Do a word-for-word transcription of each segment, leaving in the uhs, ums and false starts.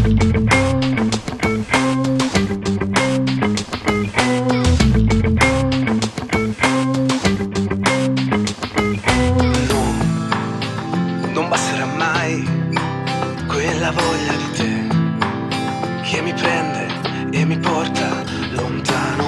Non basterà mai quella voglia di te che mi prende e mi porta lontano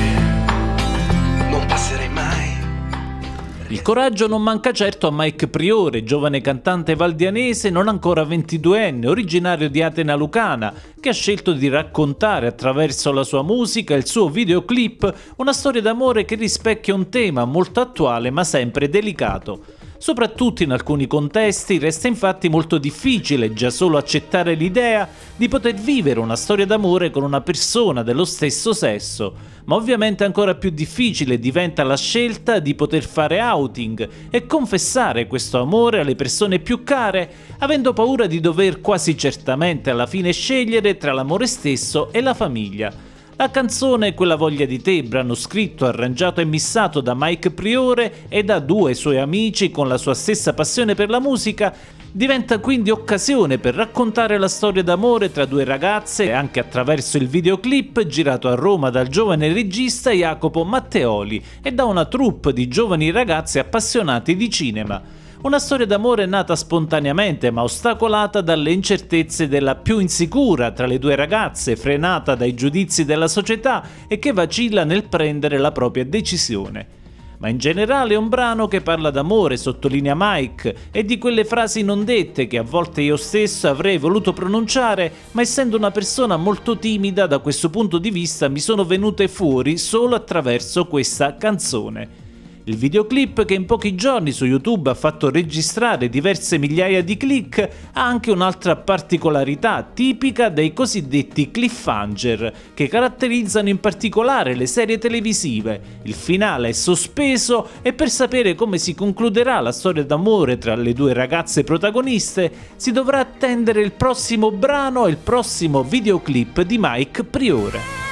e non passerei mai. Il coraggio non manca certo a Mike Priore, giovane cantante valdianese non ancora ventiduenne, originario di Atena Lucana, che ha scelto di raccontare attraverso la sua musica e il suo videoclip una storia d'amore che rispecchia un tema molto attuale ma sempre delicato. Soprattutto in alcuni contesti resta infatti molto difficile già solo accettare l'idea di poter vivere una storia d'amore con una persona dello stesso sesso, ma ovviamente ancora più difficile diventa la scelta di poter fare outing e confessare questo amore alle persone più care, avendo paura di dover quasi certamente alla fine scegliere tra l'amore stesso e la famiglia. La canzone Quella voglia di te, brano scritto, arrangiato e missato da Mike Priore e da due suoi amici con la sua stessa passione per la musica, diventa quindi occasione per raccontare la storia d'amore tra due ragazze anche attraverso il videoclip girato a Roma dal giovane regista Jacopo Matteoli e da una troupe di giovani ragazzi appassionati di cinema. Una storia d'amore nata spontaneamente ma ostacolata dalle incertezze della più insicura tra le due ragazze, frenata dai giudizi della società e che vacilla nel prendere la propria decisione. Ma in generale è un brano che parla d'amore, sottolinea Mike, e di quelle frasi non dette che a volte io stesso avrei voluto pronunciare, ma essendo una persona molto timida da questo punto di vista mi sono venute fuori solo attraverso questa canzone. Il videoclip, che in pochi giorni su YouTube ha fatto registrare diverse migliaia di click, ha anche un'altra particolarità tipica dei cosiddetti cliffhanger, che caratterizzano in particolare le serie televisive. Il finale è sospeso e per sapere come si concluderà la storia d'amore tra le due ragazze protagoniste si dovrà attendere il prossimo brano e il prossimo videoclip di Mike Priore.